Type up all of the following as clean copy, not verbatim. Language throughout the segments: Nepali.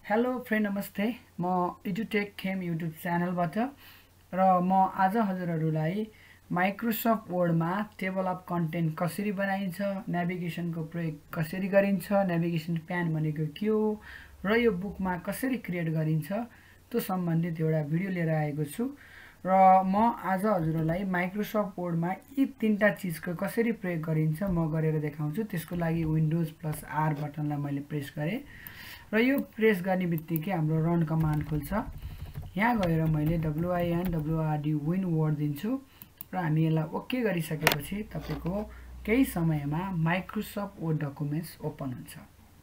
हेलो फ्रेन्ड नमस्ते म एडुटेक खेम युट्युब च्यानलबाट र म आज हजुरहरूलाई माइक्रोसफ्ट वर्डमा टेबल अफ कन्टेन्ट कसरी बनाइन्छ, नेभिगेसनको प्रयोग कसरी गरिन्छ, नेभिगेसन प्यान भनेको के हो र यो बुकमा कसरी क्रिएट गरिन्छ त्यो सम्बन्धित एउटा भिडियो लिएर आएको छु। र म आज हजुरहरूलाई माइक्रोसफ्ट वर्डमा यी तीनटा चिजको कसरी प्रयोग गरिन्छ म गरेर देखाउँछु। त्यसको लागि विन्डोज प्लस आर बटनलाई मैले प्रेस गरेँ र यो प्रेस गर्ने बित्तिकै हाम्रो रन कमान्ड खुल्छ। यहाँ गएर मैले WINWRD विन वर्ड दिन्छु र हामी यसलाई ओके गरिसकेपछि तपाईको केही समयमा माइक्रोसफ्ट वर्ड डकुमेन्ट्स ओपन हुन्छ।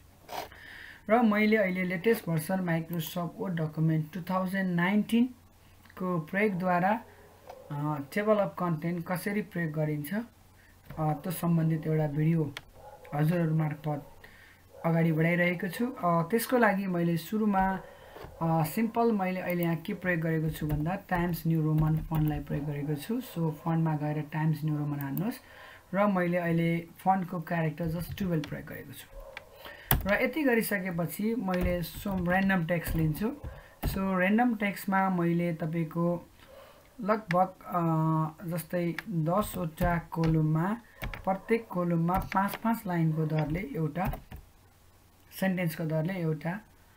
र मैले अहिले latest version Microsoft Word document 2019 को प्रयोगद्वारा टेबल अफ कन्टेन्ट कसरी प्रयोग गरिन्छ त्यो सम्बन्धित एउटा भिडियो हजुरहरु मार्फत अगाडि बढाइरहेको छु। त्यसको लागि मैले सुरुमा सिम्पल मैले अहिले यहाँ के प्रयोग गरेको छु भन्दा टाइम्स न्यू रोमन फन्टलाई प्रयोग गरेको छु। सो फन्टमा गएर टाइम्स न्यू रोमन हाल्नुहोस् र मैले अहिले फन्टको क्यारेक्टर जस्ट 12 प्रयोग गरेको छु। र यति गरिसकेपछि मैले सम र्यान्डम टेक्स्ट लिन्छु। सो र्यान्डम टेक्स्टमा मैले तपाईको लगभग जस्तै 10 वटा कोलममा प्रत्येक कोलममा 5-5 लाइनको दरले एउटा सेन्टेन्सको दरले एउटा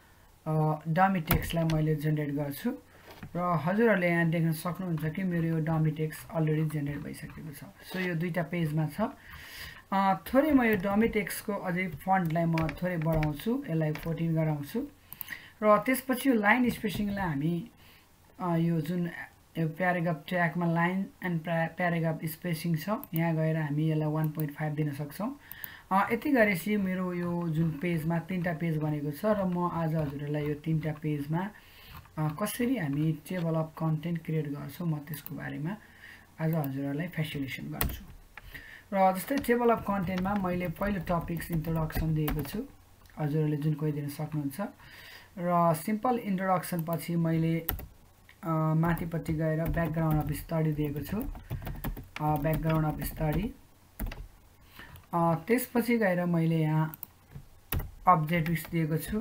डमी टेक्स्टलाई मैले जेनेरेट गर्छु र हजुरहरूले यहाँ देख्न सक्नुहुन्छ कि मेरो यो डमी टेक्स्ट अलरेडी जेनेरेट भइसकेको छ। सो यो दुईटा पेजमा छ। थोरै म यो डमी टेक्स्टको अझै फन्टलाई म थोरै बढाउँछु, यसलाई 14 गराउँछु र त्यसपछि यो लाइन स्पेसिङलाई हामी यो जुन यो प्याराग्राफ ट्र्याकमा लाइन एन्ड प्याराग्राफ स्पेसिङ छ यहाँ गएर हामी यसलाई 1.5 दिन सक्छौं। यति गरेपछि मेरो यो जुन पेजमा तीनटा पेज बनेको छ र म आज हजुरहरूलाई यो तीनटा पेजमा कसरी हामी टेबल अफ कन्टेन्ट क्रिएट गर्छौं म त्यसको बारेमा आज हजुरहरूलाई फेसिलिटेसन गर्छु। र जस्तै टेबल अफ कन्टेन्टमा मैले पहिलो टपिक्स इन्ट्रोडक्सन दिएको छु, हजुरहरूले जुन कोही दिन सक्नुहुन्छ र सिम्पल इन्ट्रोडक्सन पछि मैले माथिपट्टि गएर ब्याकग्राउन्ड अफ स्टडी दिएको छु, ब्याकग्राउन्ड अफ स्टडी। त्यसपछि गएर मैले यहाँ अब्जेक्टिभ्स दिएको छु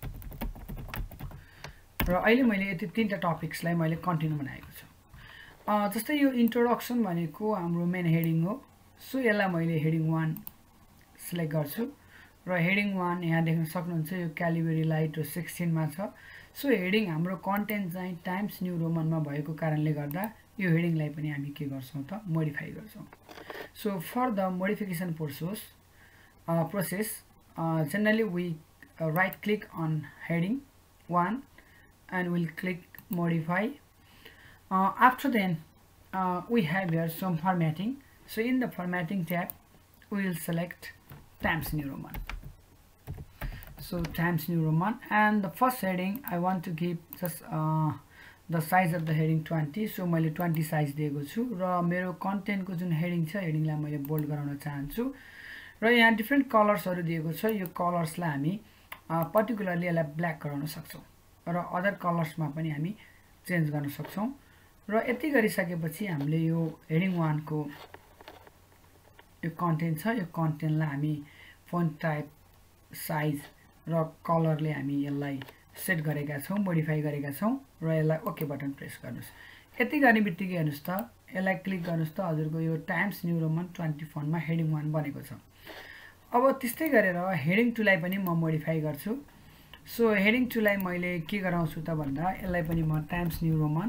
र अहिले मैले यति तीनटा टपिक्सलाई मैले कन्टिन्यू बनाएको छु। जस्तै यो इन्ट्रोडक्सन भनेको हाम्रो मेन हेडिङ हो। सो यसलाई मैले हेडिङ 1 सिलेक्ट गर्छु र हेडिङ 1 यहाँ देख्न सक्नुहुन्छ यो क्यालिबरी लाइट र 16 मा छ। सो हेडिङ हाम्रो कन्टेन्ट चाहिँ टाइम्स न्यू रोमनमा भएको कारणले गर्दा यो हेडिङलाई पनि हामी के गर्छौं त मोडिफाई गर्छौं। So for the modification process, generally we right click on heading 1 and we'll click modify. After then we have here some formatting. So in the formatting tab we will select Times New Roman. So Times New Roman, and the first heading I want to give just the size of the heading 20. So मैले 20 साइज दिएको छु र मेरो कन्टेन्ट को जुन हेडिङ छ हेडिङलाई मैले बोल्ड गराउन चाहन्छु र यहाँ डिफरेन्ट कलर्सहरु दिएको छ। यो कलर्सलाई हामी पर्टिकुलरली यसलाई ब्ल्याक गराउन सक्छौं र अदर कलर्समा पनि हामी चेन्ज गर्न सक्छौं। र यति गरिसकेपछि हामीले यो हेडिङ 1 को यो कन्टेन्ट छ, यो कन्टेन्टलाई हामी फन्ट टाइप, साइज र कलरले हामी यसलाई सेट गरेका छौं, मोडिफाई गरेका छौं र यसलाई ओके बटन प्रेस गर्नुस्। यति गर्ने बित्तिकै हेर्नुस् त यसलाई क्लिक गर्नुस् त हजुरको यो टाइम्स न्यू रोमन 20 फन्टमा हेडिङ 1 बनेको छ। अब त्यस्तै गरेर हेडिङ 2 लाई पनि म मोडिफाई गर्छु। सो हेडिङ 2 लाई मैले के गराउँछु त भन्दा यसलाई पनि म Times New Roman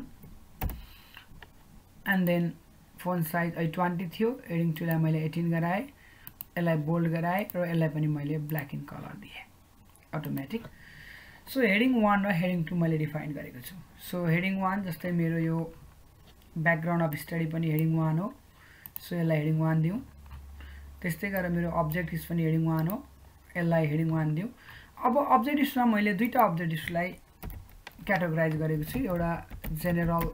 and then font size 20 थियो, हेडिङ 2 लाई मैले 18 गराए, यसलाई बोल्ड गराए र यसलाई पनि मैले ब्ल्याक इन कलर दिए अटोमेटिक। सो हेडिङ 1 र हेडिङ 2 मैले डिफाइन गरेको छु। सो हेडिङ 1 जस्तै मेरो यो ब्याकग्राउन्ड अफ स्टडी पनि हेडिङ 1 हो। सो यसलाई हेडिङ 1 दिउँ। त्यस्तै गरेर मेरो अब्जेक्टिभ्स पनि हेडिङ 1 हो, यसलाई हेडिङ 1 दिउँ। अब अब्जेक्टिभ्समा मैले दुईटा अब्जेक्टिभ्सलाई क्याटेगोराइज गरेको छु, एउटा जेनरल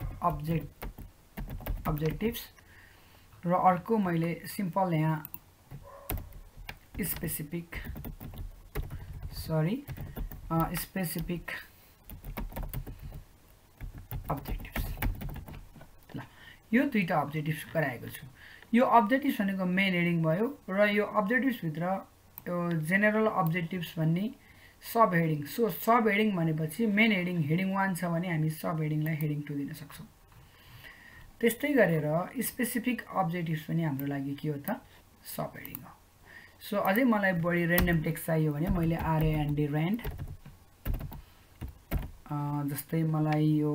अब्जेक्टिभ्स र अर्को मैले सिम्पल यहाँ स्पेसिफिक अब्जेक्टिभ्स। ल यो दुईटा अब्जेक्टिभ्स गराएको छु। यो अब्जेक्टिभ्स भनेको मेन हेडिङ भयो र यो अब्जेक्टिभ्स भित्र यो जेनरल अब्जेक्टिभ्स भन्ने sub heading. So sub heading भनेपछि मेन हेडिङ हेडिङ 1 छ भने हामी सब हेडिङलाई हेडिङ 2 दिन सक्छौँ। त्यस्तै गरेर स्पेसिफिक अब्जेक्टिभ्स पनि हाम्रो लागि के हो त सब हेडिङ हो। सो अझै मलाई बढी र्यान्डम टेक्स्ट चाहियो भने मैले RAND र्यान्ड जस्तै मलाई यो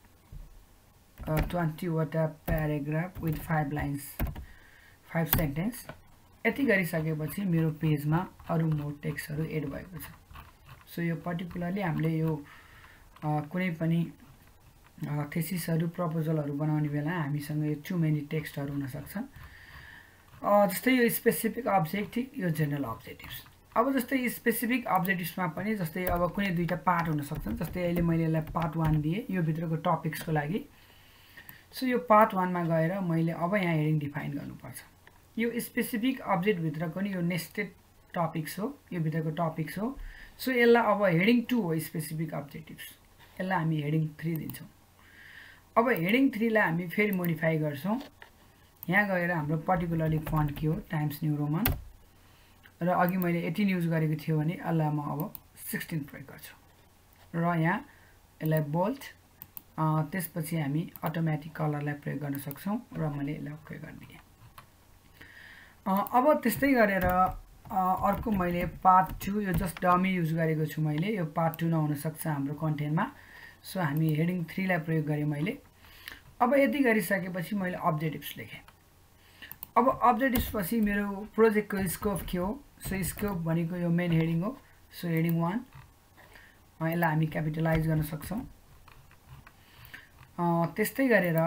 20 वटा प्याराग्राफ विथ 5 लाइन्स 5 सेन्टेन्स यति गरिसकेपछि मेरो पेजमा अरु मोर टेक्स्टहरु एड भएको छ। सो यो पर्टिकुलरली हामीले यो कुनै पनि थेसिसहरु प्रपोजलहरु बनाउने बेला हामीसँग यो टु मेनी टेक्स्टहरु हुन सक्छन्। जस्तै यो स्पेसिफिक अब्जेक्टिभ यो जनरल अब्जेक्टिभ्स। अब जस्तै स्पेसिफिक अब्जेक्टिभ्समा पनि जस्तै अब कुनै दुईटा पार्ट हुन सक्छन्। जस्तै अहिले मैले यसलाई पार्ट 1 दिए यो भित्रको टपिक्सको लागि। सो यो पार्ट 1 मा गएर मैले अब यहाँ हेडिङ डिफाइन गर्नुपर्छ। यो स्पेसिफिक अब्जेक्ट भित्रको नि यो नेस्टेड टपिक्स हो, यो भित्रको टपिक्स हो। सो यसलाई अब हेडिङ 2 हो स्पेसिफिक अब्जेक्टिभ्स। यसलाई हामी हेडिङ 3 दिन्छौँ। अब हेडिङ 3 लाई हामी फेरि मोडिफाई गर्छौँ। यहाँ गएर हाम्रो पर्टिकुलरली फन्ट के हो टाइम्स न्यू रोमन र अघि मैले 18 युज गरेको थियो भने यसलाई म अब 16 प्रयोग गर्छु र यहाँ यसलाई बोल्ड त्यसपछि हामी अटोमेटिक कलरलाई प्रयोग गर्न सक्छौँ र मैले यसलाई प्रयोग गरिदिएँ। अब त्यस्तै गरेर अर्को मैले पार्ट 2 यो जस्ट डमी युज गरेको छु मैले। यो पार्ट 2 नहुन सक्छ हाम्रो कन्टेन्टमा। सो हामी हेडिङ 3 लाई प्रयोग गरेँ मैले। अब यति गरिसकेपछि मैले अब्जेक्टिभ्स लेखेँ। अब अब्जेक्टिभ्स पछि मेरो प्रोजेक्टको स्कोप के हो? सो स्कोप भनेको यो मेन हेडिङ हो। सो हेडिङ 1 यसलाई हामी क्यापिटलाइज गर्न सक्छौँ। त्यस्तै गरेर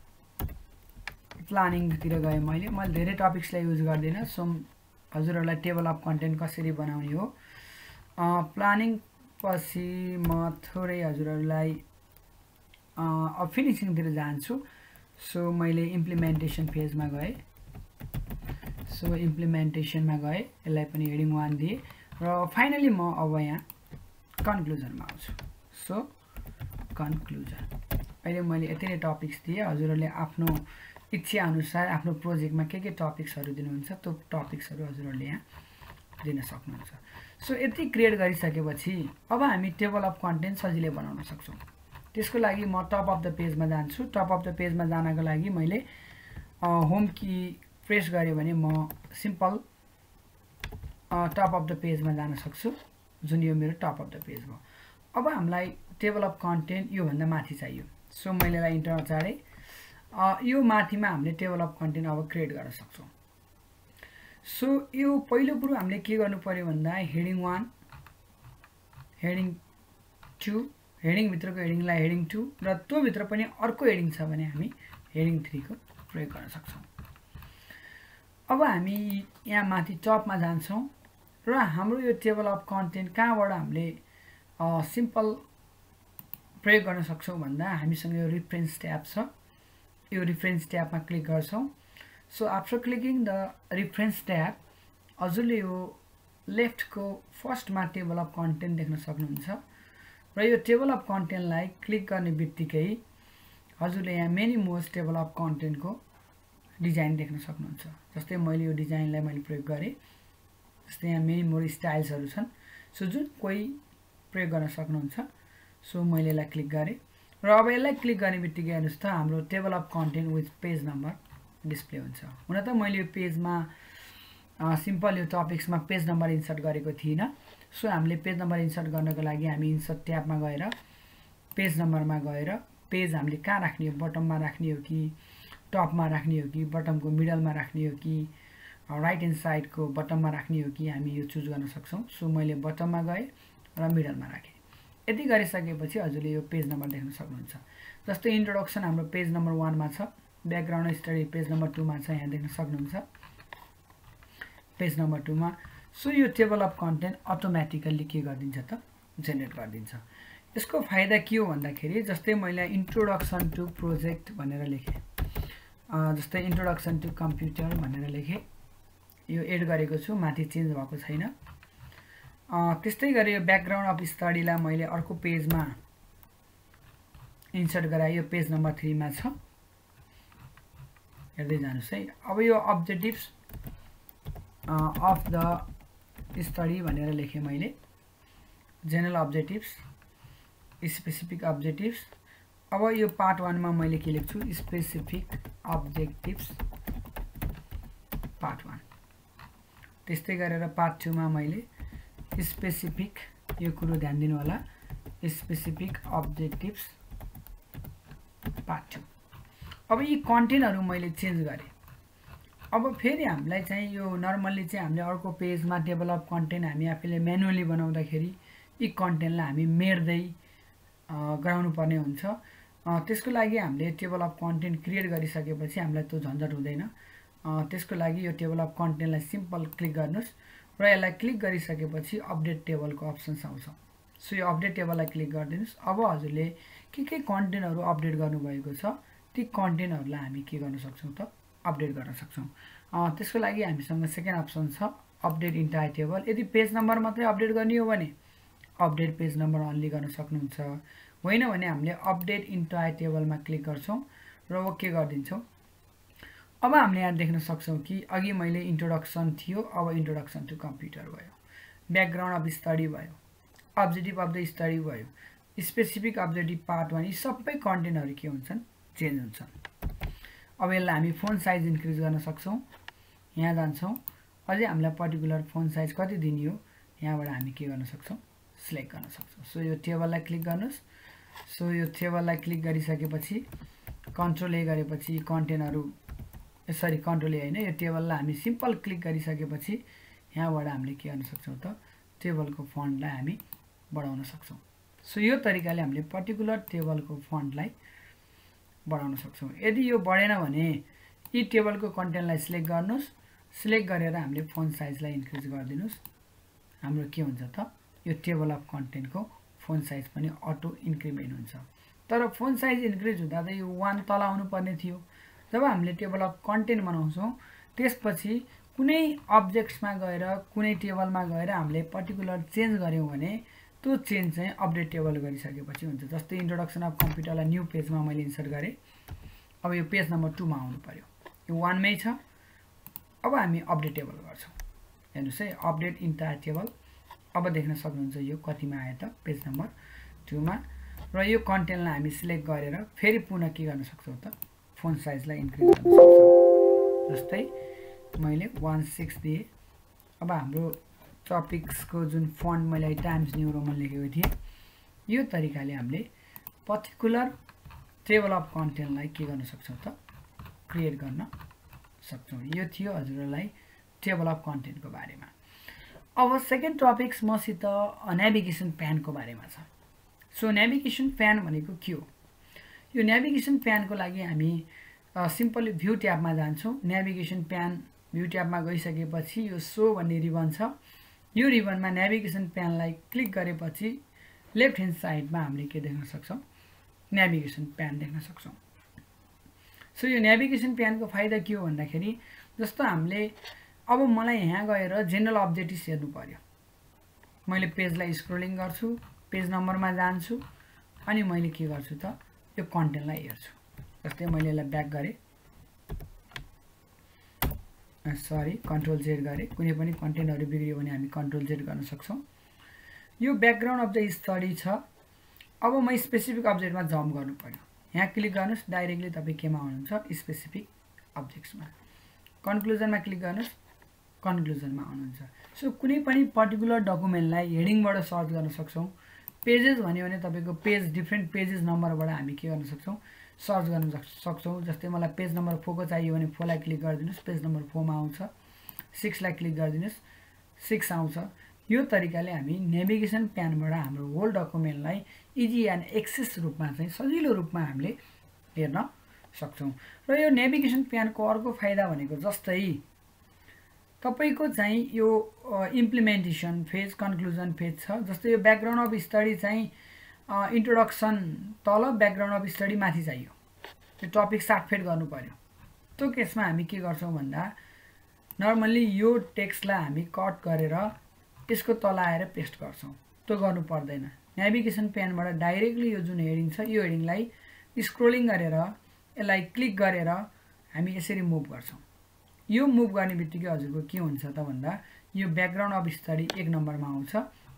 प्लानिङतिर गएँ मैले धेरै टपिक्सलाई युज गर्दिनँ। सो हजुरहरूलाई टेबल अफ कन्टेन्ट कसरी बनाउने हो प्लानिङ पछि म थोरै हजुरहरूलाई अब फिनिसिङतिर जान्छु। सो मैले इम्प्लिमेन्टेसन पेजमा गएँ। सो इम्प्लिमेन्टेसनमा गएँ, यसलाई पनि हेडिङ 1 दिएँ र फाइनली म अब यहाँ कन्क्लुजनमा आउँछु। सो कन्क्लुजन अहिले मैले यति नै टपिक्स दिएँ। हजुरहरूले आफ्नो इच्छा अनुसार आफ्नो प्रोजेक्टमा के टपिक्सहरु दिनुहुन्छ त्यो टपिक्सहरु हजुरहरूले यहाँ दिन सक्नुहुन्छ। सो यति क्रिएट गरिसकेपछि अब हामी टेबल अफ कन्टेन्ट सजिलै बनाउन सक्छौँ। त्यसको लागि म टप अफ द पेजमा जान्छु। टप अफ द पेजमा जानको लागि मैले होम की प्रेस गरेँ भने म सिम्पल टप अफ द पेजमा जान सक्छु, जुन यो मेरो टप अफ द पेज हो। अब हामीलाई टेबल अफ कन्टेन्ट यो भन्दा माथि चाहियो। सो मैले यसलाई इन्टर चाडेँ। यो माथिमा हामीले टेबल अफ कन्टेन्ट अब क्रिएट गर्न सक्छौँ। सो यो पहिलो कुरो हामीले के गर्नु पर्यो भन्दा हेडिङ 1 हेडिङ 2 हेडिङ भित्रको हेडिङलाई हेडिङ 2 र त्यो भित्र पनि अर्को हेडिङ छ भने हामी हेडिङ 3 को प्रयोग गर्न सक्छौँ। अब हामी यहाँ माथि टपमा जान्छौँ र हाम्रो यो टेबल अफ कन्टेन्ट कहाँबाट हामीले सिम्पल प्रयोग गर्न सक्छौँ भन्दा हामीसँग यो रेफरेन्स ट्याब छ। यो रेफरेन्स ट्याबमा क्लिक गर्छौँ। So after clicking the reference tab हजुरले यो लेफ्टको फर्स्टमा टेबल अफ कन्टेन्ट देख्न सक्नुहुन्छ र यो टेबल अफ कन्टेन्टलाई क्लिक गर्ने बित्तिकै हजुरले यहाँ मेनी मोर्स टेबल अफ कन्टेन्टको डिजाइन देख्न सक्नुहुन्छ। जस्तै मैले यो डिजाइनलाई मैले प्रयोग गरेँ। जस्तै यहाँ मेनी मोर स्टाइल्सहरु छन्। सो जुन कोही प्रयोग गर्न सक्नुहुन्छ। सो मैले यसलाई क्लिक गरेँ र अब यसलाई क्लिक गर्ने बित्तिकै हेर्नुहोस् त हाम्रो table of content with page number display हुन्छ। हुन त मैले यो पेजमा सिम्पल यो टपिक्समा पेज नम्बर इन्सर्ट गरेको थिइनँ। सो हामीले पेज नम्बर इन्सर्ट गर्नको लागि हामी इन्सर्ट ट्याबमा गएर पेज नम्बरमा गएर पेज हामीले कहाँ राख्ने हो, बटममा राख्ने हो कि टपमा राख्ने हो कि बटमको मिडलमा राख्ने हो कि राइट ह्यान्ड साइडको बटममा राख्ने हो कि हामी यो चुज गर्न सक्छौँ। सो मैले बटममा गएँ र मिडलमा राखेँ। यति गरिसकेपछि हजुरले यो पेज नम्बर देख्न सक्नुहुन्छ। जस्तै इन्ट्रोडक्सन हाम्रो पेज नम्बर 1 मा छ, ब्याकग्राउन्ड स्टडी पेज नम्बर 2 मा छ, यहाँ देख्न सक्नुहुन्छ पेज नम्बर 2 मा। सो यो टेबल अफ कन्टेन्ट अटोमेटिकली के गरिदिन्छ त जेनेरेट गरिदिन्छ। यसको फाइदा के हो भन्दाखेरि जस्तै मैले इन्ट्रोडक्सन टु प्रोजेक्ट भनेर लेखेँ, जस्तै इन्ट्रोडक्सन टु कम्प्युटर भनेर लेखेँ। यो एड गरेको छु, माथि चेन्ज भएको छैन। त्यस्तै गरी यो ब्याकग्राउन्ड अफ स्टडीलाई मैले अर्को पेजमा इन्सर्ट गराएँ। यो पेज नम्बर 3 मा छ, हेर्दै जानुस् है। अब यो अब्जेक्टिभ्स अफ द स्टडी भनेर लेखेँ मैले। General objectives, specific objectives. अब यो पार्ट 1 मा मैले के लेख्छु, स्पेसिफिक अब्जेक्टिभ्स पार्ट 1। त्यस्तै गरेर पार्ट 2 मा मैले स्पेसिफिक, यो कुरो ध्यान दिनु होला, स्पेसिफिक अब्जेक्टिभ्स पार्ट 2। अब यी कन्टेन्टहरु मैले चेन्ज गरे। अब फेरि हामीलाई चाहिँ यो नर्मल्ली चाहिँ हामीले अर्को पेजमा टेबल अफ कन्टेन्ट हामी आफैले म्यानुअली बनाउँदाखेरि यी कन्टेन्टलाई हामी मेट्दै गराउनु पर्ने हुन्छ। त्यसको लागि हामीले टेबल अफ कन्टेन्ट क्रिएट गरिसकेपछि हामीलाई त्यो झन्झट हुँदैन। त्यसको लागि यो टेबल अफ कन्टेन्टलाई सिम्पल क्लिक गर्नुस् र यसलाई क्लिक गरिसकेपछि अपडेट टेबलको अप्सन्स आउँछ। सो यो अपडेट टेबललाई क्लिक गरिदिनुस्। अब हजुरले के कन्टेन्टहरु अपडेट गर्नुभएको छ ती कन्टेन्टहरुलाई हामी के गर्न सक्छौं त अपडेट गर्न सक्छौं। त्यसको लागि हामीसँग सेकेन्ड अप्सन छ अपडेट इन्टायर टेबल। यदि पेज नम्बर मात्रै अपडेट गर्ने हो भने अपडेट पेज नम्बर अन्ली गर्न सक्नुहुन्छ, होइन भने हामीले अपडेट इन्टायर टेबलमा क्लिक गर्छौं र ओके गरिदिन्छौं। अब हामीले यहाँ देख्न सक्छौं कि अघि मैले इन्ट्रोडक्सन थियो, अब इन्ट्रोडक्सन टु कम्प्युटर भयो, ब्याकग्राउन्ड अफ स्टडी भयो, अब्जेक्टिभ अफ द स्टडी भयो, स्पेसिफिक अब्जेक्टिभ पार्ट 1, यी सबै कन्टेन्टहरु के हुन्छन्, चेन्ज हुन्छन्। अब यसलाई हामी फोन्ट साइज इन्क्रिज गर्न सक्छौं। यहाँ जान्छौं, अझै हामीलाई पर्टिकुलर फोन्ट साइज कति दिने हो यहाँबाट हामी के गर्न सक्छौं, सिलेक्ट गर्न सक्छौं। सो यो टेबललाई क्लिक गर्नुस्। सो यो टेबललाई क्लिक गरिसकेपछि कन्ट्रोल ए गरेपछि कन्टेन्टहरु, सरी कन्ट्रोल ए हैन, यो टेबललाई हामी सिम्पल क्लिक गरिसकेपछि यहाँबाट हामीले के गर्न सक्छौं त टेबलको फन्टलाई हामी बढाउन सक्छौं। सो यो तरिकाले हामीले पर्टिकुलर टेबलको फन्टलाई बढाउन सक्छौं। यदि यो बढेन भने यी टेबलको कन्टेन्टलाई सिलेक्ट गर्नुस्। सिलेक्ट गरेर हामीले फोन्ट साइजलाई इन्क्रिज गरिदिनुस्। हाम्रो के हुन्छ त यो टेबल अफ कन्टेन्टको फोन्ट साइज पनि अटो इन्क्रिमेन्ट हुन्छ। तर फोन्ट साइज इन्क्रिज हुँदा त यो 1 तल आउनु पर्ने थियो। जब हामीले टेबल अफ कन्टेन्ट बनाउँछौं त्यसपछि कुनै अब्जेक्ट्समा गएर कुनै टेबलमा गएर हामीले पर्टिकुलर चेन्ज गर्यौं भने त्यो चेन्ज चाहिँ अपडेट टेबल गरिसकेपछि हुन्छ। जस्तै इन्ट्रोडक्सन अफ कम्प्युटरलाई न्यू पेजमा मैले इन्सर्ट गरे। अब यो पेज नम्बर 2 मा आउनु पर्यो, यो 1 मै छ। अब हामी अपडेट टेबल गर्छौं। हेर्नुस् है, अपडेट इन्टायर टेबल। अब देख्न सक्नुहुन्छ यो कतिमा आयो त पेज नम्बर 2 मा। र यो कन्टेन्टलाई हामी सिलेक्ट गरेर फेरि पुनः के गर्न सक्छौं त फोन्ट साइजलाई इन्क्रिज गर्न सक्छौं। जस्तै मैले 16 दिए। अब हाम्रो टपिक्सको जुन फन्ट मैले टाइम्स न्यू रोमन लेखेको थिएँ, यो तरिकाले हामीले पर्टिकुलर टेबल अफ कन्टेन्टलाई के गर्न सक्छौं त क्रिएट गर्न सक्छौं। यो थियो हजुरलाई टेबल अफ कन्टेन्टको बारेमा। अब सेकेन्ड टपिक्स मसित नेभिगेसन प्यानको बारेमा छ। सो नेभिगेसन प्यान भनेको के हो? यो नेभिगेसन प्यानको लागि हामी सिम्पली भ्यू ट्याबमा जान्छौं। नेभिगेसन प्यान भ्यू ट्याबमा गइसकेपछि यो शो भन्ने रिबन छ। यो रिबनमा नेभिगेसन प्यानलाई क्लिक गरेपछि लेफ्ट ह्यान्ड साइडमा हामीले के देख्न सक्छौं, नेभिगेसन प्यान देख्न सक्छौं। सो यो नेभिगेसन प्यानको फाइदा के हो भन्दाखेरि जस्तो हामीले अब मलाई यहाँ गएर जेनरल अब्जेक्टिभ्स हेर्नु पर्यो, मैले पेजलाई स्क्रोलिङ गर्छु, पेज नम्बरमा जान्छु अनि मैले के गर्छु त यो कन्टेन्टलाई हेर्छु। जस्तै मैले यसलाई ब्याक गरे, सरी कन्ट्रोल जेड गरे। कुनै पनि कन्टेन्टहरु बिग्रियो भने हामी कन्ट्रोल जेड गर्न सक्छौं। यो ब्याकग्राउन्ड अफ द स्टडी छ। अब म स्पेसिफिक अब्जेक्टमा जम्प गर्नु पर्यो, यहाँ क्लिक गर्नुस्, डाइरेक्टली तपाई केमा आउनुहुन्छ स्पेसिफिक अब्जेक्ट्समा। कन्क्लुजनमा क्लिक गर्नुस्, कन्क्लुजनमा आउनुहुन्छ। सो कुनै पनि पर्टिकुलर डकुमेन्टलाई हेडिङबाट सर्च गर्न सक्छौं। पेजेस भन्यो भने तपाईको पेज डिफरेन्ट पेजेस नम्बरबाट हामी के गर्न सक्छौं, सर्च गर्न सक्छौं। जस्तै मलाई पेज नम्बर 4 को चाहियो भने 4 लाई क्लिक गरिदिनुस्, पेज नम्बर 4 मा आउँछ। 6 लाई क्लिक गरिदिनुस्, 6 आउँछ। यो तरिकाले हामी नेभिगेसन प्यानबाट हाम्रो होल डकुमेन्टलाई इजी एन्ड एक्सेस रूपमा चाहिँ सजिलो रूपमा हामीले हेर्न सक्छौं। र यो नेभिगेसन प्यानको अर्को फाइदा भनेको जस्तै तपाईको चाहिँ यो इम्प्लिमेन्टेसन फेज, कन्क्लुजन फेज छ। जस्तै यो ब्याकग्राउन्ड अफ स्टडी चाहिँ इन्ट्रोडक्सन तल, ब्याकग्राउन्ड अफ स्टडी माथि चाहियो। त्यो टपिक सार्टफेट गर्नु पर्यो। त्यो केसमा हामी के गर्छौं भन्दा नर्मली यो टेक्स्टलाई हामी कट गरेर यसको तल आएर पेस्ट गर्छौं। त्यो गर्नु पर्दैन। नेभिगेसन प्यानबाट डाइरेक्टली यो जुन हेडिङ छ यो हेडिङलाई स्क्रोलिङ गरेर यसलाई क्लिक गरेर हामी यसरी मुभ गर्छौं। यो मुभ गर्ने बित्तिकै हजुरको के हुन्छ त भन्दा यो ब्याकग्राउन्ड अफ स्टडी 1 नम्बरमा आउँछ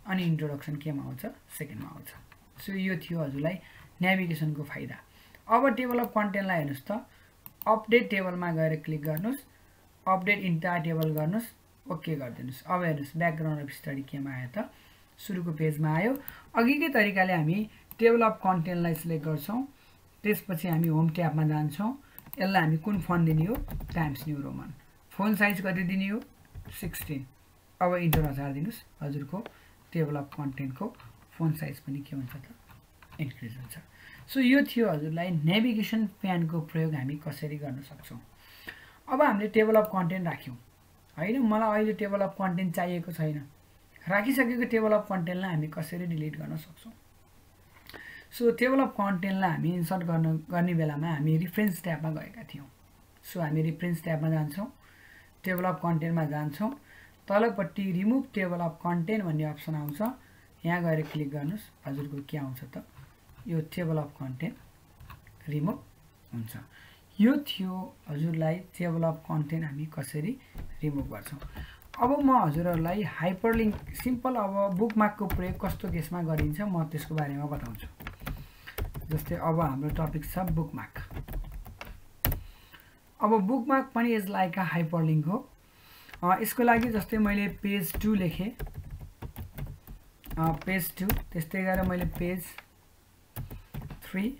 अनि इन्ट्रोडक्सन केमा आउँछ सेकेन्डमा आउँछ। सो यो थियो हजुरलाई नेभिगेसनको फाइदा। अब टेबल अफ कन्टेन्टलाई हेर्नुस् त, अपडेट टेबलमा गएर क्लिक गर्नुस्, अपडेट इन्टायर टेबल गर्नुस्, ओके गरिदिनुस्। अब हेर्नुस् ब्याकग्राउन्ड अफ स्टडी केमा आयो त, सुरुको पेजमा आयो। अघिकै तरिकाले हामी टेबल अफ कन्टेन्टलाई सिलेक्ट गर्छौँ, त्यसपछि हामी होम ट्याबमा जान्छौँ। यसलाई हामी कुन फन्ट दिने हो, Times New Roman. Font size कति दिने हो, 16। अब इन्टर हजार दिनुस्, हजुरको टेबल अफ कन्टेन्टको फोन साइज पनि के हुन्छ त, इन्क्रिज हुन्छ। सो यो थियो हजुरलाई नेभिगेसन प्यानको प्रयोग हामी कसरी गर्न सक्छौँ। अब हामीले टेबल अफ कन्टेन्ट राख्यौँ होइन, मलाई अहिले टेबल अफ कन्टेन्ट चाहिएको छैन, राखिसकेको टेबल अफ कन्टेन्टलाई हामी कसरी डिलिट गर्न सक्छौँ। सो टेबल अफ कन्टेन्टलाई हामी इन्सर्ट गर्ने बेलामा हामी रिफरेन्स ट्याबमा गएका थियौँ। सो हामी रिफरेन्स ट्याबमा जान्छौँ, टेबल अफ कन्टेन्टमा जान्छौँ, तलपट्टि रिमुभ टेबल अफ कन्टेन्ट भन्ने अप्सन आउँछ, यहाँ गएर क्लिक गर्नुस्, हजुरको के आउँछ त, यो टेबल अफ कन्टेन्ट रिमुभ हुन्छ। यो थियो हजुरलाई टेबल अफ कन्टेन्ट हामी कसरी रिमुभ गर्छौँ। अब म हजुरहरूलाई हाइपरलिङ्क सिम्पल अब बुकमार्कको प्रयोग कस्तो केसमा गरिन्छ म त्यसको बारेमा बताउँछु। जस्तै अब हाम्रो टपिक छ बुकमार्क। अब बुकमार्क पनि इज लाइक अ हाइपरलिङ्क हो। यसको लागि जस्तै मैले पेज 2 लेखेँ, पेज 2, त्यस्तै गरेर मैले पेज 3,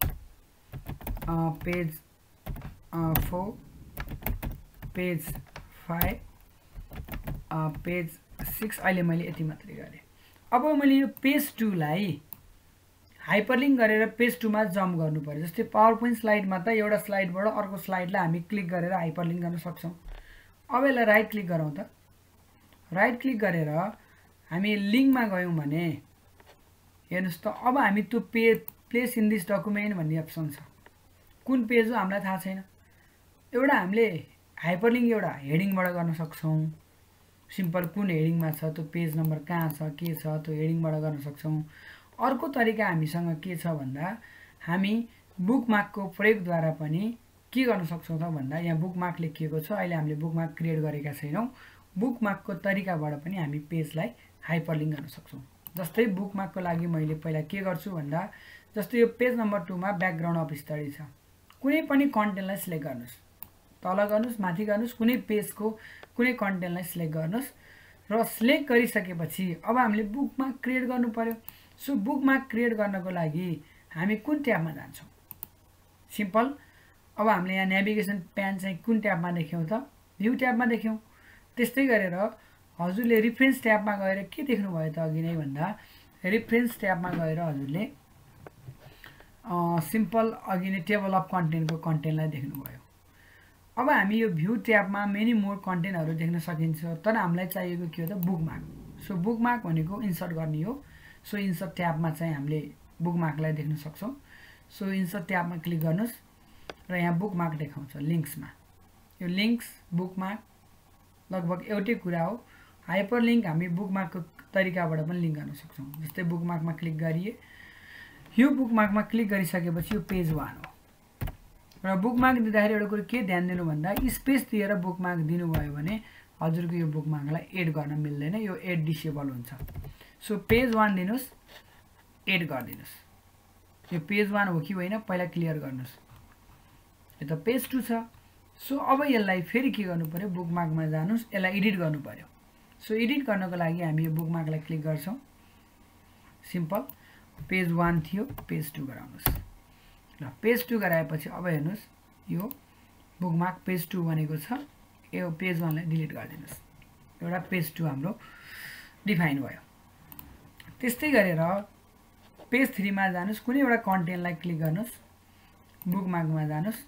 पेज 4, पेज 5, पेज 6, अहिले मैले यति मात्रै गरेँ। अब मैले यो पेज 2 लाई हाइपरलिङ्क गरेर पेज 2 मा जम्प गर्नु पर्यो। जस्तै पावर पोइन्ट स्लाइडमा त एउटा स्लाइडबाट अर्को स्लाइडलाई हामी क्लिक गरेर हाइपरलिङ्क गर्न सक्छौँ। अब यसलाई राइट क्लिक गरौँ त, राइट क्लिक गरेर हामी लिङ्कमा गयौँ भने हेर्नुस् त, अब हामी त्यो प्लेस इन दिस डकुमेन्ट भन्ने अप्सन छ, कुन पेज हो हामीलाई थाहा छैन। एउटा हामीले हाइपरलिङ्क एउटा हेडिङबाट गर्न सक्छौँ, सिम्पल कुन हेडिङमा छ त्यो पेज नम्बर कहाँ छ के छ त्यो हेडिङबाट गर्न सक्छौँ। अर्को तरिका हामीसँग के छ भन्दा हामी बुकमार्कको प्रयोगद्वारा पनि के गर्न सक्छौँ त भन्दा यहाँ बुकमार्क लेखिएको छ, अहिले हामीले बुकमार्क क्रिएट गरेका छैनौँ, बुकमार्कको तरिकाबाट पनि हामी पेजलाई हाइपरलिङ्क गर्न सक्छौँ। जस्तै बुकमार्कको लागि मैले पहिला के गर्छु भन्दा जस्तै यो पेज नम्बर 2 मा ब्याकग्राउन्ड अफ स्टडी छ, कुनै पनि कन्टेन्टलाई सिलेक्ट गर्नुस्, तल गर्नुस् माथि गर्नुस्, कुनै पेजको कुनै कन्टेन्टलाई सिलेक्ट गर्नुस् र सिलेक्ट गरिसकेपछि अब हामीले बुकमार्क क्रिएट गर्नु पर्यो। सो बुकमार्क क्रिएट गर्नको लागि हामी कुन ट्याबमा जान्छौँ, सिम्पल अब हामीले यहाँ नेभिगेसन प्यान चाहिँ कुन ट्याबमा देख्यौँ त, भ्यू ट्याबमा देख्यौँ। त्यस्तै गरेर हजुरले रिफरेन्स ट्याबमा गएर के देख्नुभयो त अघि नै भन्दा रिफरेन्स ट्याबमा गएर हजुरले सिम्पल अघि नै टेबल अफ कन्टेन्टको कन्टेन्टलाई देख्नुभयो। अब हामी यो भ्यू ट्याबमा मेनी मोर कन्टेन्टहरू देख्न सकिन्छ, तर हामीलाई चाहिएको के हो त बुकमार्क। सो बुकमार्क भनेको इन्सर्ट गर्ने हो। सो इन्सर्ट ट्याबमा चाहिँ हामीले बुकमार्कलाई देख्न सक्छौँ। सो इन्सर्ट ट्याबमा क्लिक गर्नुस् र यहाँ बुकमार्क देखाउँछ लिङ्क्समा। यो लिङ्क्स बुकमार्क लगभग एउटै कुरा हो। हाइपरलिङ्क हामी बुकमार्कको तरिकाबाट पनि लिङ्क गर्न सक्छौँ। जस्तै बुकमार्कमा क्लिक गरिए, यो बुकमार्कमा क्लिक गरिसकेपछि यो पेज 1 हो। र बुकमार्क दिँदाखेरि एउटा कुरो के ध्यान दिनु भन्दा स्पेस दिएर बुकमार्क दिनुभयो भने हजुरको यो बुकमार्कलाई एड गर्न मिल्दैन, यो एड डिसेबल हुन्छ। सो पेज 1 दिनुस्, एड गरिदिनुस्। यो पेज 1 हो कि होइन पहिला क्लियर गर्नुस्। यो त पेज 2 छ। सो अब यसलाई फेरि के गर्नु पर्यो, बुकमार्कमा जानुस्, यसलाई एडिट गर्नु पर्यो। सो एडिट गर्नको लागि हामी यो बुकमार्कलाई क्लिक गर्छौँ, सिम्पल पेज 1 थियो पेज 2 गराउनुस्। ल पेज 2 गराएपछि अब हेर्नुस् यो बुकमार्क पेज 2 भनेको छ, यो पेज 1 लाई डिलिट गरिदिनुस्। एउटा पेज 2 हाम्रो डिफाइन भयो। त्यस्तै गरेर पेज 3 मा जानुस्, कुनै एउटा कन्टेन्टलाई क्लिक गर्नुस्, बुकमार्कमा जानुस्,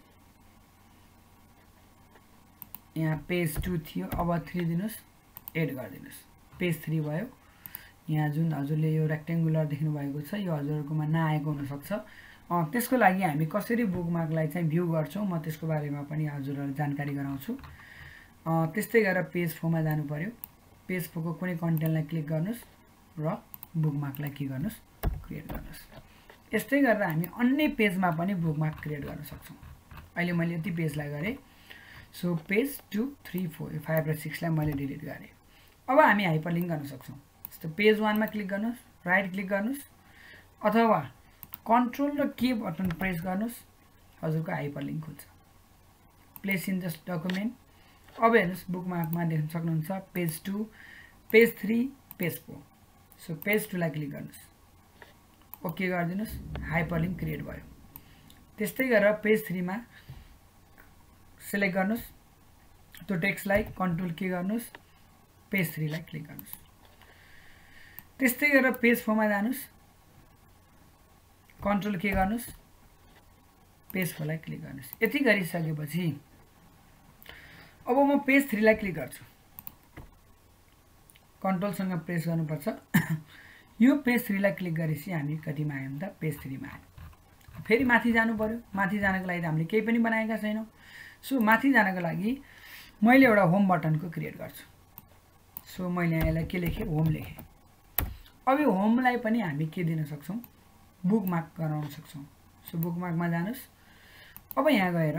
यहाँ पेज 2 थियो अब 3 दिनुस्, एड गरिदिनुस्, पेज 3 भयो। यहाँ जुन हजुरले यो रेक्टेङ्गुलर देख्नु भएको छ यो हजुरहरुकोमा नआएको हुन सक्छ। त्यसको लागि हामी कसरी बुकमार्कलाई चाहिँ भ्यू गर्छौं म त्यसको बारेमा पनि हजुरहरुलाई जानकारी गराउँछु। त्यस्तै गरेर पेज 4 मा जानु पर्यो। पेज 4 को कुनै कन्टेन्टलाई क्लिक गर्नुस् र बुकमार्कलाई के गर्नुस्, क्रिएट गर्नुस्। यस्तै गरेर हामी अन्य पेजमा पनि बुकमार्क क्रिएट गर्न सक्छौं। अहिले मैले यति पेजलाई गरे। सो पेज 2 3 4 5 र 6 लाई मैले डिलिट गरे। अब हामी हाइपरलिंक गर्न सक्छौं। जस्तो पेज 1 मा क्लिक गर्नुस्, राइट क्लिक गर्नुस् अथवा कन्ट्रोल र के बटन प्रेस गर्नुस्, हजुरको हाइपरलिङ्क खुल्छ। Place in the document. अब हेर्नुस् बुकमार्कमा देख्न सक्नुहुन्छ page 2, page 3, page 4। So page 2 लाई क्लिक गर्नुस्, ओके गरिदिनुस्, हाइपरलिङ्क क्रिएट भयो। त्यस्तै गरेर पेज 3 मा सिलेक्ट गर्नुस्, त्यो टेक्स्टलाई कन्ट्रोल के गर्नुस्, पेज 3 लाई क्लिक गर्नुस्। त्यस्तै गरेर पेज 4 मा जानुस्, कन्ट्रोल के गर्नुस्, पेज 4 लाई क्लिक गर्नुस्। यति गरिसकेपछि अब म पेज 3 लाई क्लिक गर्छु, कन्ट्रोलसँग प्रेस गर्नुपर्छ। यो पेज 3 लाई क्लिक गरेपछि हामी कतिमा आयौँ त, पेज 3 मा आयौँ। फेरि माथि जानु पर्यो, माथि जानको लागि हामीले केही पनि बनाएका छैनौँ। सो माथि जानको लागि मैले एउटा होम बटनको क्रिएट गर्छु। सो मैले यसलाई के लेखेँ, होम लेखेँ। अब यो होमलाई पनि हामी के दिन सक्छौँ, बुकमार्क गराउन सक्छौँ। सो बुकमार्कमा जानुस्, अब यहाँ गएर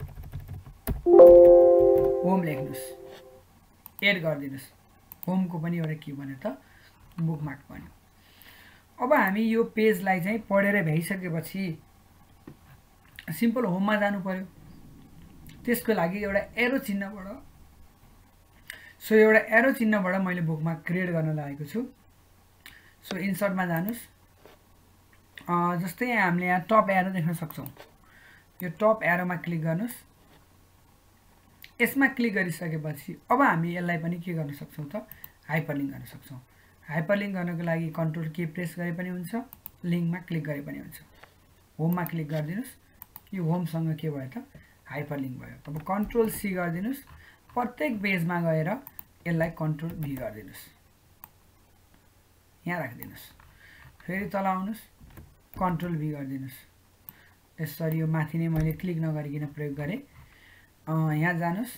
होम लेख्नुस्, एड गरिदिनुस्। होमको पनि एउटा के बन्यो त, बुकमार्क बन्यो। अब हामी यो पेजलाई चाहिँ पढेर भ्याइसकेपछि सिम्पल होममा जानु पर्यो। त्यसको लागि एउटा एरो चिन्हबाट, सो एउटा एरो चिन्हबाट मैले बुकमार्क क्रिएट गर्न लागेको छु। सो इन्सर्टमा जानुस्, जस्तै हामीले यहाँ टप एरो देख्न सक्छौँ। यो टप एरोमा क्लिक गर्नुस्। यसमा क्लिक गरिसकेपछि अब हामी यसलाई पनि के गर्न सक्छौँ त, हाइपरलिङ्क गर्न सक्छौँ। हाइपरलिङ्क गर्नको लागि कन्ट्रोल के प्रेस गरे पनि हुन्छ, लिङ्कमा क्लिक गरे पनि हुन्छ। होममा क्लिक गरिदिनुस्, यो होमसँग के भयो त, हाइपरलिङ्क भयो। अब कन्ट्रोल सी गरिदिनुस्, प्रत्येक पेजमा गएर यसलाई कन्ट्रोल भी गरिदिनुस्, यहाँ राखिदिनुस्। फेरि तल आउनुस्, कन्ट्रोल भी गरिदिनुस्। यसरी यो माथि नै मैले क्लिक नगरिकन प्रयोग गरेँ। यहाँ जानुस्,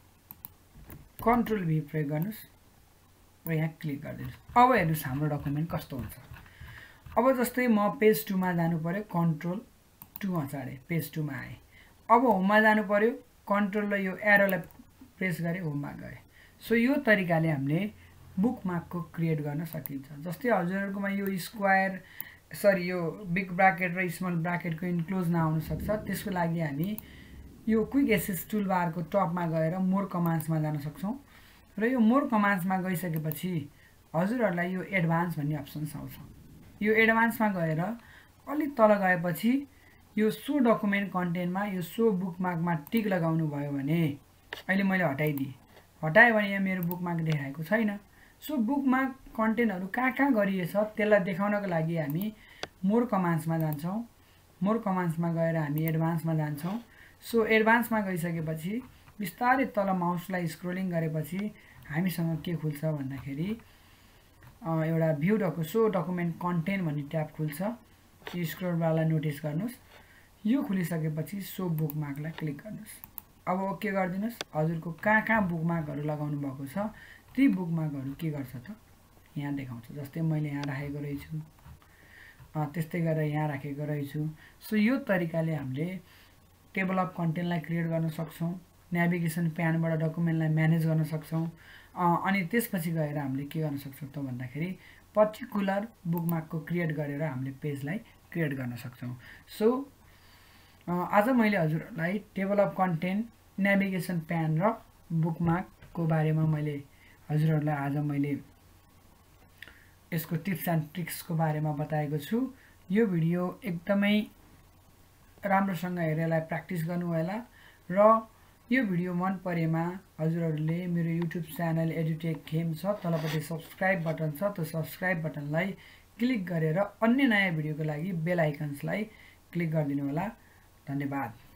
कन्ट्रोल भी प्रयोग गर्नुस् र यहाँ क्लिक गरिदिनुस्। अब हेर्नुस् हाम्रो डकुमेन्ट कस्तो हुन्छ। अब जस्तै म पेज 2 मा जानु पर्यो, कन्ट्रोल 2 मा चढेँ, पेज 2 मा आएँ। अब होममा जानु पर्यो, कन्ट्रोल र यो एरोलाई प्रेस गरेँ, होममा गएँ। सो यो तरिकाले हामीले बुकमार्कको क्रिएट गर्न सकिन्छ। जस्तै हजुरहरुकोमा यो स्क्वायर यो बिग ब्राकेट र स्मल ब्राकेटको इन्क्लोज नआउन सक्छ। त्यसको लागि हामी यो क्विक एक्सेस टुलबारको टपमा गएर मोर कमान्ड्समा जान सक्छौं र यो मोर कमान्ड्समा गइसकेपछि हजुरहरुलाई यो एडभान्स भन्ने अप्सन्स आउँछ। यो एडभान्समा गएर अलि तल गएपछि यो सो डकुमेन्ट कन्टेन्टमा यो सो बुकमार्कमा टिक लगाउनु भयो भने अहिले मैले हटाइदिए। हटाए भने यहाँ मेरो बुकमार्क देखाएको छैन। सो बुकमार्क कन्टेन्टहरु कहाँ गरिएछ त्यसलाई देखाउनको लागि हामी मोर कमान्ड्समा जान्छौं। मोर कमान्ड्समा गएर हामी एडभान्समा जान्छौं। सो एडभान्समा गइसकेपछि बिस्तारै तल माउसलाई स्क्रोलिङ गरेपछि हामीसँग के खुल्छ भन्दाखेरि एउटा भ्यू सो डकुमेन्ट कन्टेन्ट भन्ने ट्याब खुल्छ। यो स्क्रोल बारलाई नोटिस गर्नुस्। यो खुलिसकेपछि सो बुकमार्कलाई क्लिक गर्नुस्। अब ओके गरिदिनुस्। हजुरको कहाँ बुकमार्कहरु लगाउनु भएको छ ती बुकमार्कहरु के गर्छ त यहाँ देखाउँछ। जस्तै मैले यहाँ राखेको रहेछु, त्यस्तै गरेर यहाँ राखेको रहेछु। सो यो तरिकाले हामीले टेबल अफ कन्टेन्टलाई क्रिएट गर्न सक्छौं। नेभिगेसन प्यानबाट डकुमेन्टलाई म्यानेज गर्न सक्छौं। अनि त्यसपछि गएर हामीले के गर्न सक्छौं त भन्दाखेरि पर्टिकुलर बुकमार्कको क्रिएट गरेर हामीले पेजलाई क्रिएट गर्न सक्छौं। सो आज मैले हजुरलाई table of content, navigation pane र बुकमार्कको बारेमा मैले हजुरहरुलाई आज मैले यसको टिप्स एन्ड ट्रिक्सको बारेमा बताएको छु। यो भिडियो एकदमै राम्रोसँग हेरेलाई प्र्याक्टिस गर्नु होला र यो भिडियो मन परेमा हजुरहरुले मेरो युट्युब च्यानल एडुटेक खेम छ, तलपट्टि सब्स्क्राइब बटन छ, त्यो सब्स्क्राइब बटनलाई क्लिक गरेर अन्य नयाँ भिडियोको लागि बेल आइकन्सलाई क्लिक गरिदिनु होला। धन्यवाद।